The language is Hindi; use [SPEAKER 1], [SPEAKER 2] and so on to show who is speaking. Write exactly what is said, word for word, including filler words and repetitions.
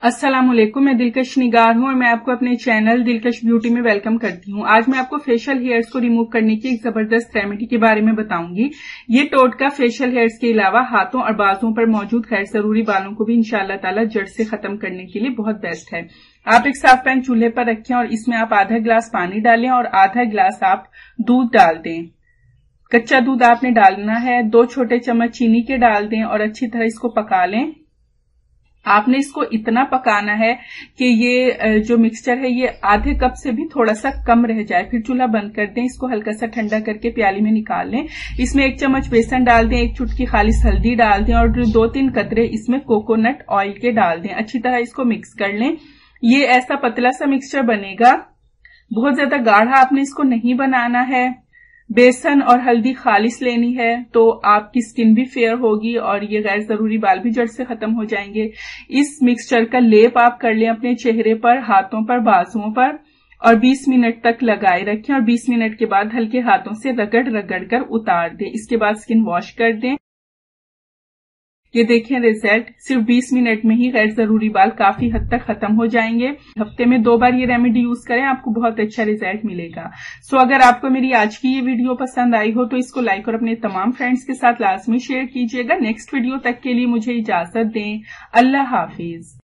[SPEAKER 1] अस्सलाम वालेकुम, मैं दिलकश निगार हूं और मैं आपको अपने चैनल दिलकश ब्यूटी में वेलकम करती हूं। आज मैं आपको फेशियल हेयर्स को रिमूव करने की एक जबरदस्त रेमेडी के बारे में बताऊंगी। ये टोटका फेशियल हेयर्स के अलावा हाथों और बाजुओं पर मौजूद गैर जरूरी बालों को भी इंशाअल्लाह ताला जड़ से खत्म करने के लिए बहुत बेस्ट है। आप एक साफ पैन चूल्हे पर रखें और इसमें आप आधा गिलास पानी डालें और आधा गिलास आप दूध डाल दें। कच्चा दूध आपने डालना है। दो छोटे चम्मच चीनी के डाल दें और अच्छी तरह इसको पका लें। आपने इसको इतना पकाना है कि ये जो मिक्सचर है ये आधे कप से भी थोड़ा सा कम रह जाए। फिर चूल्हा बंद कर दें। इसको हल्का सा ठंडा करके प्याली में निकाल लें। इसमें एक चम्मच बेसन डाल दें, एक चुटकी खालिस हल्दी डाल दें और दो तीन कतरे इसमें कोकोनट ऑयल के डाल दें। अच्छी तरह इसको मिक्स कर लें। ये ऐसा पतला सा मिक्सचर बनेगा, बहुत ज्यादा गाढ़ा आपने इसको नहीं बनाना है। बेसन और हल्दी खालिस लेनी है तो आपकी स्किन भी फेयर होगी और ये गैर जरूरी बाल भी जड़ से खत्म हो जाएंगे। इस मिक्सचर का लेप आप कर लें अपने चेहरे पर, हाथों पर, बाजुओं पर और बीस मिनट तक लगाए रखें और बीस मिनट के बाद हल्के हाथों से रगड़ रगड़ कर उतार दें। इसके बाद स्किन वॉश कर दें। ये देखें रिजल्ट, सिर्फ बीस मिनट में ही गैर जरूरी बाल काफी हद तक खत्म हो जाएंगे। हफ्ते में दो बार ये रेमेडी यूज करें, आपको बहुत अच्छा रिजल्ट मिलेगा। सो अगर आपको मेरी आज की ये वीडियो पसंद आई हो तो इसको लाइक और अपने तमाम फ्रेंड्स के साथ लाजमी शेयर कीजिएगा। नेक्स्ट वीडियो तक के लिए मुझे इजाजत दें। अल्लाह हाफिज।